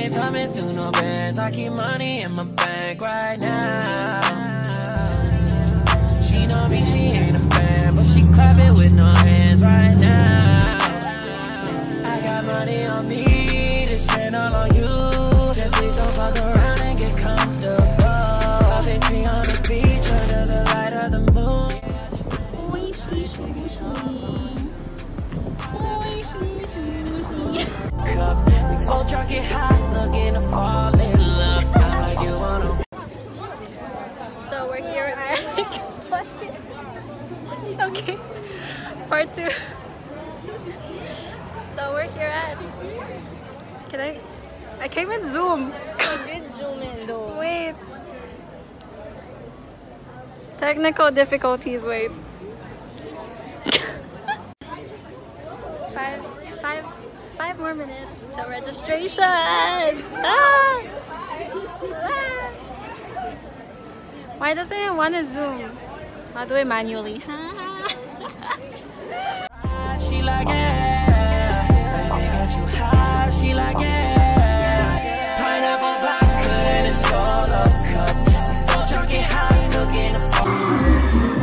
ain't coming through no bands. I keep money in my bank right now. She know me, she ain't a fan, but she clap it with no hands right now. I got money on me to spend all on you. Just please don't fuck around and get comfortable. Popping tree on the beach under the light of the moon. Cup, we both drunk it hot, looking to fall in love. I'm like you wanna. So we're here at okay, part 2. So we're here at. I can't even zoom. I did zoom in though. Wait. Technical difficulties, wait. Five more minutes till registration. Ah! Ah! Why doesn't it want to zoom? I'll do it manually. She like yeah, baby got you high. She like yeah, pineapple vodka in a solo cup. Don't drink it hot, looking to fall.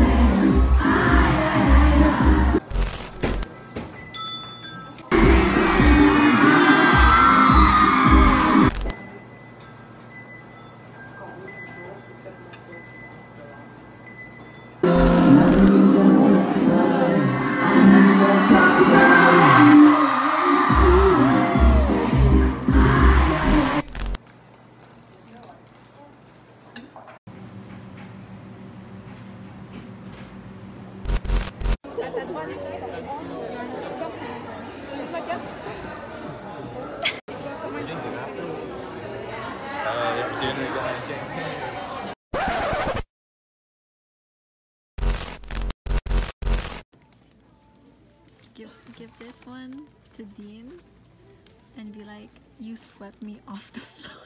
Give this one to Dean and be like, you swept me off the floor.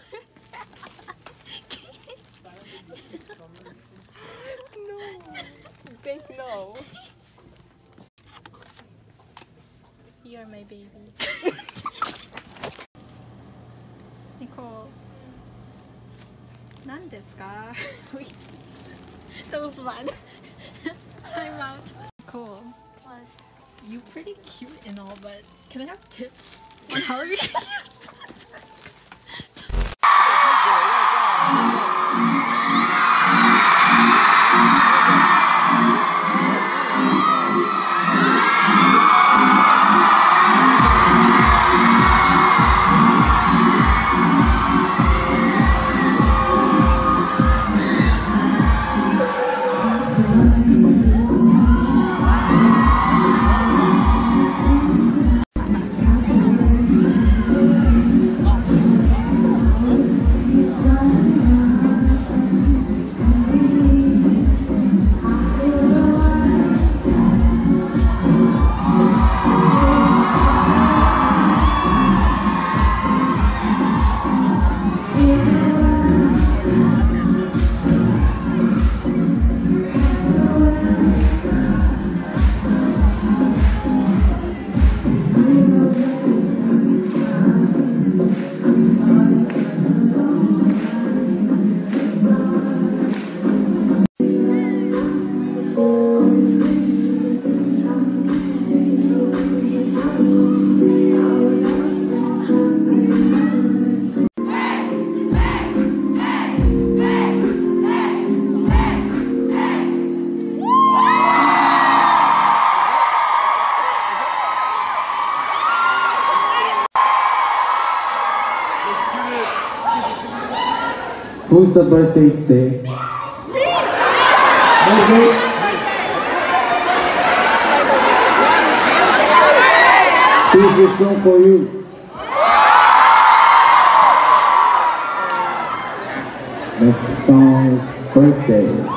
No. Big no. You're my baby. Nicole. Nandeska. Wait. That was bad. Time out. Nicole. What? You pretty cute and all, but can I have tips on how you cute? Who's the birthday today? Okay. Here's this song for you. Next song is Birthday.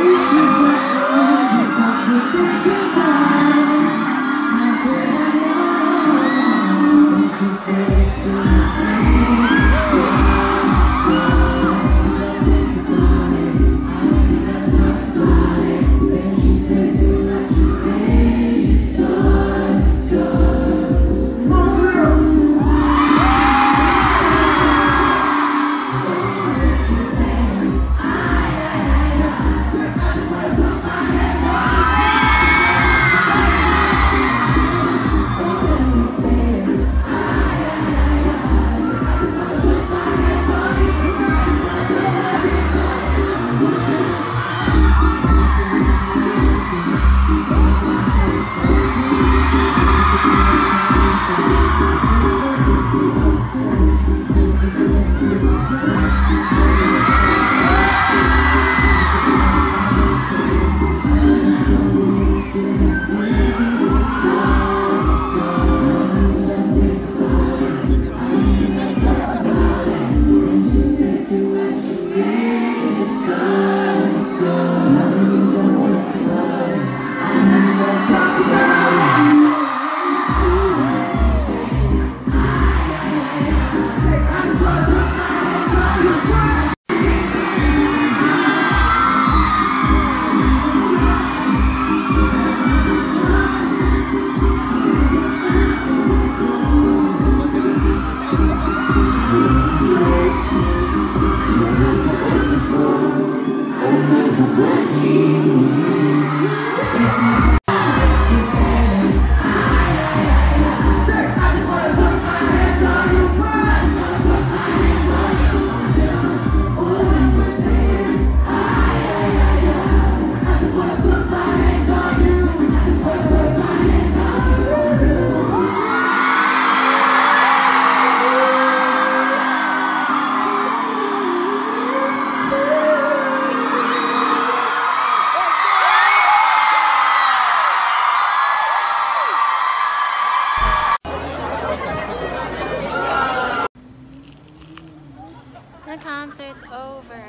The concert's over.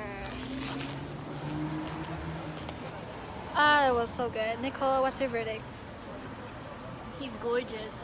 Ah, that was so good. Nicole, what's your verdict? He's gorgeous.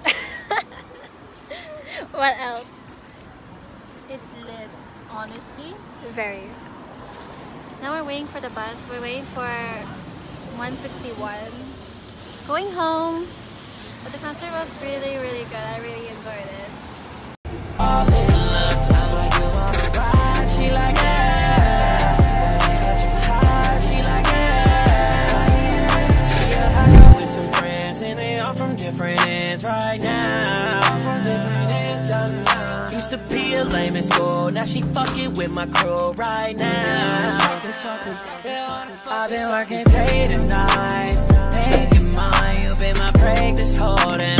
What else? It's lit, honestly. Very. Now we're waiting for the bus. We're waiting for 161. Going home. But the concert was really, really good. I really enjoyed it. All in love, I'm like you wanna ride. She like yeah. Catch you high. She like yeah. She a high with some friends and they all from different ends right now. From different ends right now. Used to be a lame in school, now she fucking with my crew right now. I've been working day to night, making mine. You've been my break this whole damn